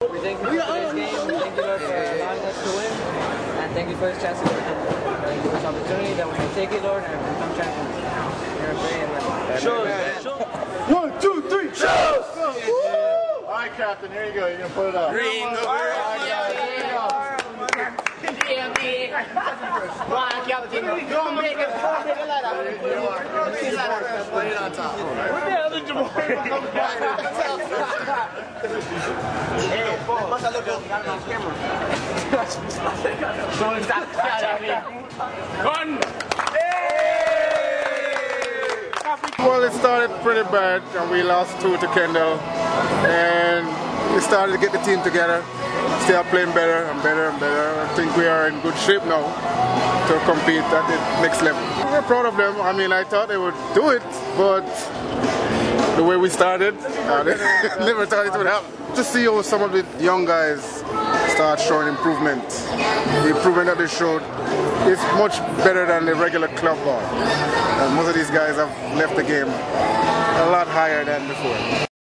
We thank you for today's game. We thank you, Lord, for allowing us to win. And thank you for this chance to give this opportunity that we may take it, Lord, and become champions. We're praying, amen. Shows. 1, 2, 3, shows! All right, Captain, here you go. You're going to put it up. Green over. Don't make it. Lay it on top. What the hell is Jamal? Run! Well, it started pretty bad, and we lost 2 to Kendall. And we started to get the team together. Still playing better and better and better. I think we are in good shape now to compete at the next level. We're proud of them. I mean, I thought they would do it, but the way we started, never thought it would happen. To see how some of the young guys start showing improvement. The improvement that they showed is much better than the regular club ball. And most of these guys have left the game a lot higher than before.